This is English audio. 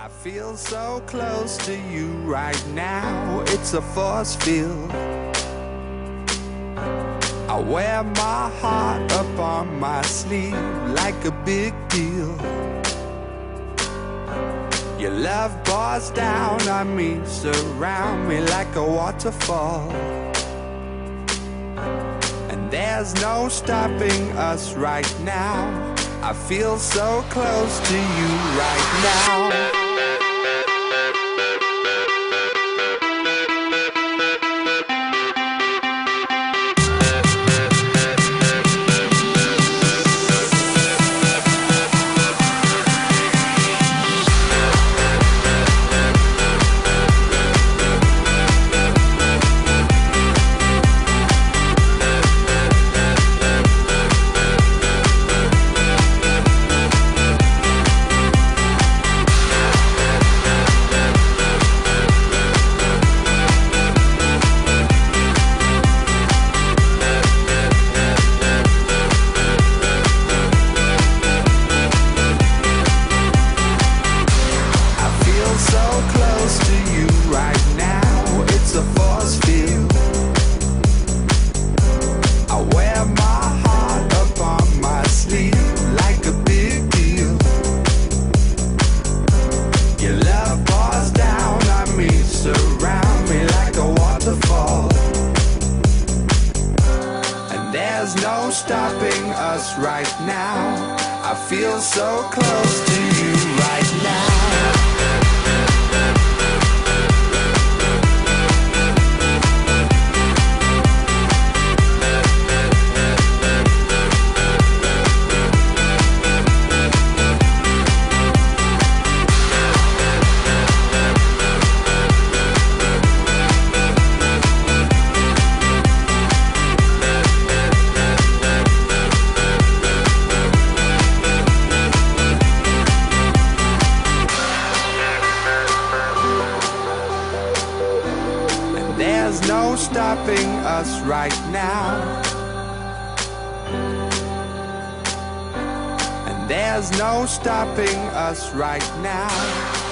I feel so close to you right now, it's a force field. I wear my heart up on my sleeve like a big deal. Your love pours down on me, surround me like a waterfall. And there's no stopping us right now. I feel so close to you right now. There's no stopping us right now. I feel so close to you right now. There's no stopping us right now. And there's no stopping us right now.